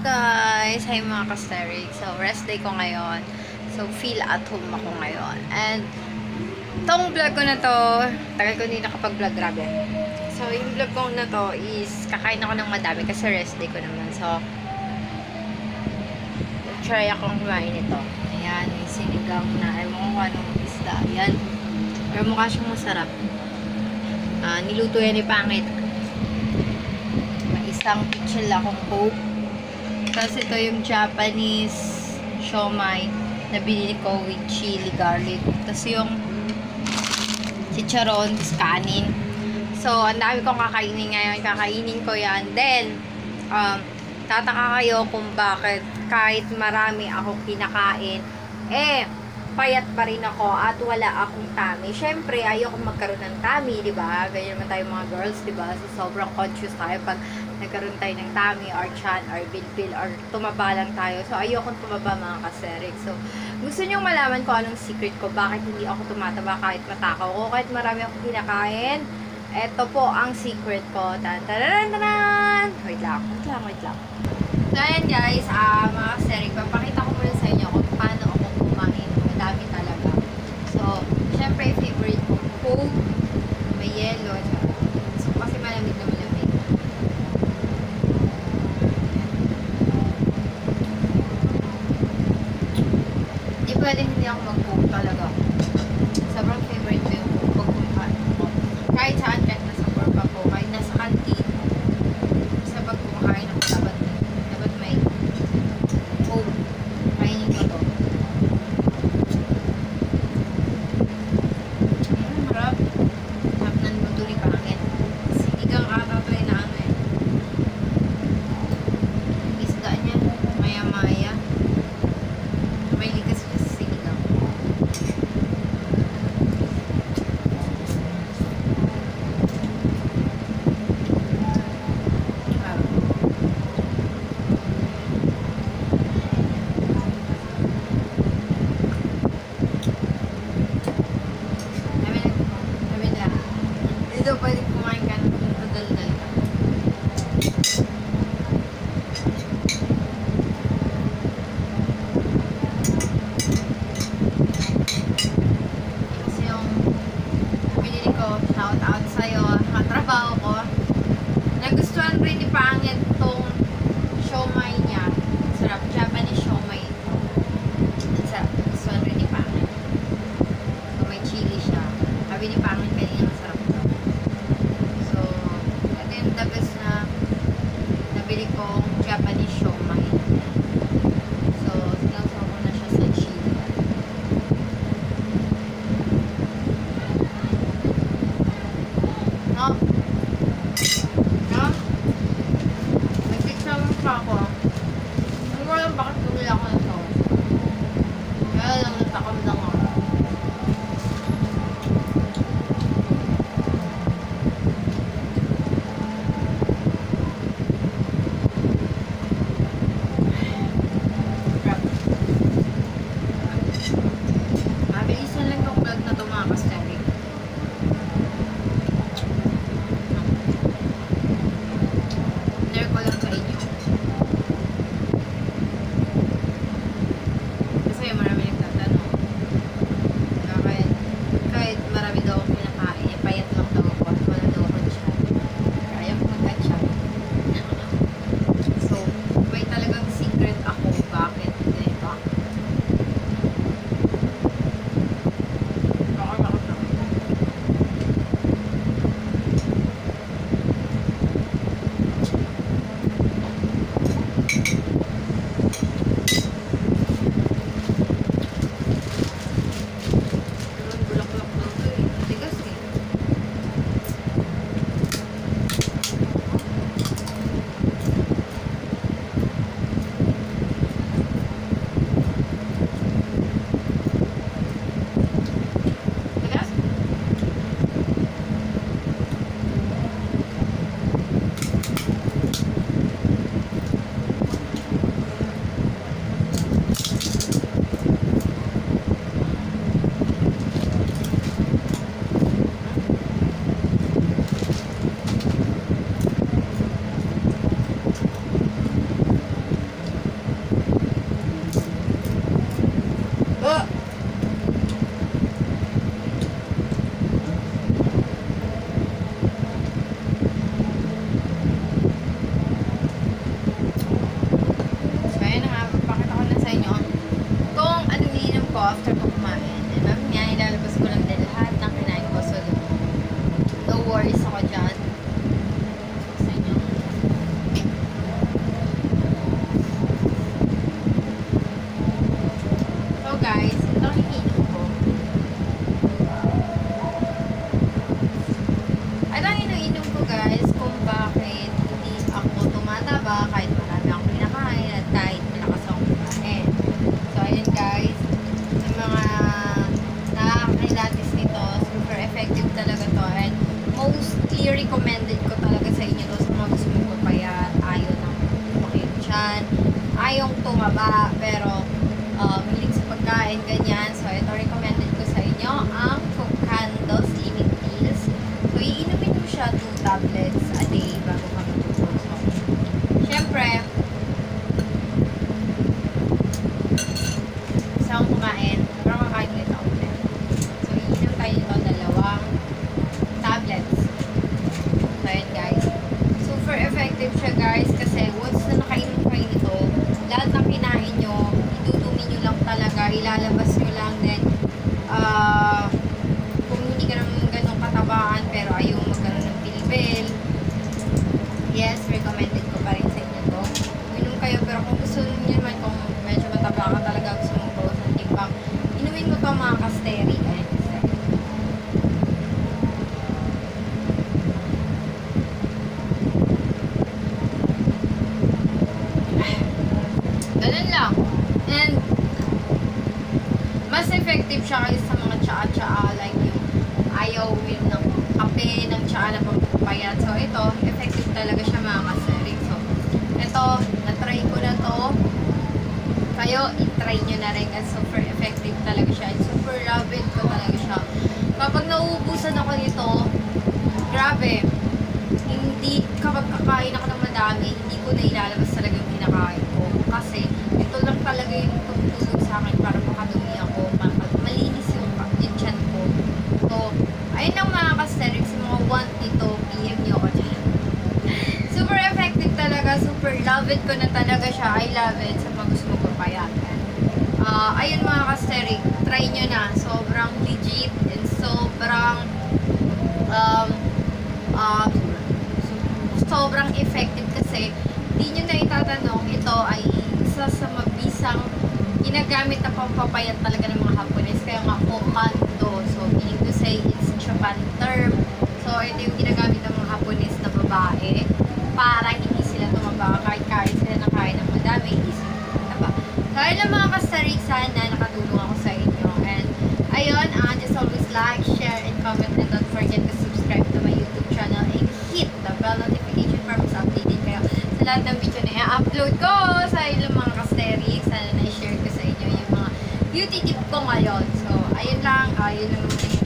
guys! Hi mga ka-sterik. So, rest day ko ngayon. So, feel at home ako ngayon. And, tong vlog ko na to, tagal ko hindi nakapag-vlog, grabe. So, yung vlog ko na to is, kakain ako ng madami kasi rest day ko naman. So, try akong kumain ito. Ayan, may sinigang na, ewan ko kung anong isda. Ayan. Pero mukha siyang masarap. Niluto yan ni Pangit. May isang pichel akong coke. Tapos ito yung Japanese siomai na binili ko with chili garlic. Tapos yung chicharon, kanin. So, ang dami kong kakainin ngayon. Kakainin ko yan. Then, tataka kayo kung bakit kahit marami akong kinakain, payat pa rin ako at wala akong tummy. Siyempre, ayoko magkaroon ng tummy, di ba? Ganyan naman tayo mga girls, di ba? So, sobrang conscious tayo pag nagkaroon tayo ng tummy or chan or bilbil or tumaba lang tayo. So, ayokong tumaba mga kaserik. So, gusto nyo malaman ko anong secret ko, bakit hindi ako tumataba kahit matakaw ko, kahit marami akong kinakain. Ito po ang secret ko. Tan-tan-tan-tan! Wait lang. So, ayan guys, mga kaserik, papakita ko muna sa inyo kung paano ako kumain. Madami talaga. So, syempre, favorite ko, Coke, may yellow. So, kasi malamig na malamig. Hindi pwedeng hindi ako mag-Coke talaga. Sobrang favorite ko yung Coke kumakain ko. Kahit saan, kahit nasa burpa po, kahit nasa kantin, sa pag kumakain ako, dapat may Coke. Kainin ko to. Marap. Sarap na luto ni Pangit. Sinigang ata to na ano eh. Isda niya. Maya-maya. May ligas siya sa sinigang. Dito pwede kumain ka ng daldal ka. Kasi yung pinili ko, shout out sa'yo, katrabaho ko. Nagustuhan rin ni Pangit tong siomai niya. Sarap, Japanese siomai ito. Ang sarap, nagustuhan rin ni Pangit. So, may chili siya. Sabi ni Pangit kanina masarap ito. So, ito yung the best na nabili kong Japanese siomai. So, sinasawag ko na siya sa chili. No? No? Nag-fix naman pa ako. Hindi ko alam bakit bumili ako na ito. Kaya lang natakam lang ako. Mabilisan lang yung vlog na ito mga kasterik. Share ko lang sa inyo. ayong tumaba, pero hilig sa pagkain, ganyan. So, ito recommended ko sa inyo ang Kokando Slimming Pills. So, iinumin mo siya 2 tablets a day bago ka matulog. So, syempre, gusto akong kumain, pero kakain ulit ako. So, iinom tayo nito 2 tablets. So, ayan guys. Super effective siya guys, kasi once na nakainom kayo nito, lahat ng kinain nyo, idudumi nyo lang talaga, ilalabas nyo lang, then kung hindi ka naman ganun katabaan pero ayaw magkaroon ng bilbil, yes, recommended ko pa rin sa inyo to. Uminom kayo, pero kung gusto nyo naman, kung medyo mataba ka talaga, gusto mong bawas ng timbang, inumin mo to mga kasteri. Ganun lang. And mas effective siya kaysa sa mga tsaa-tsaa, like yung ayaw uminom ng kape, ng tsaa na pampapayat. So, ito, effective talaga siya mga kasering. So, ito, na-try ko na to. Kayo, i-try nyo na rin kasi super effective talaga siya. And super love it ko talaga siya. Kapag nauubusan ako nito, grabe, hindi, kapag kakain ako ng madami, hindi ko na ilalabas talaga yung kinakain ko. Kasi, ito lang talaga yung tumutulong sa akin para makadumi ako, malinis yung tiyan ko. So, ayun lang mga kasterik, sa mga 1 to PM nyo ako dyan. Super effective talaga, super love it ko na talaga siya. I love it sa mga gusto magpapayatan. Ayun mga kasterik, try nyo na. Sobrang legit and sobrang sobrang effective kasi hindi nyo na itatanong, ito ay isa sa mabisang ginagamit na pampapayat talaga ng mga Hapones, kaya nga Kokando. So, meaning to say, it's Japan term. So, ito yung ginagamit ng mga Hapones na babae para hindi sila tumaba, kahit kain sila ng kain ng madami, hindi sila tumaba. So, ayun lang mga kastarik, sana nakatulong ako sa inyo. And, ayun, just always like, share, and comment, and don't forget to subscribe to my YouTube channel and hit the bell notification para mas updated kayo sa lahat ng video na i-upload ko sa ilang mga kasterik. Sana na-share ko sa inyo yung mga beauty tip ko ngayon. So, ayun lang, yun lang naman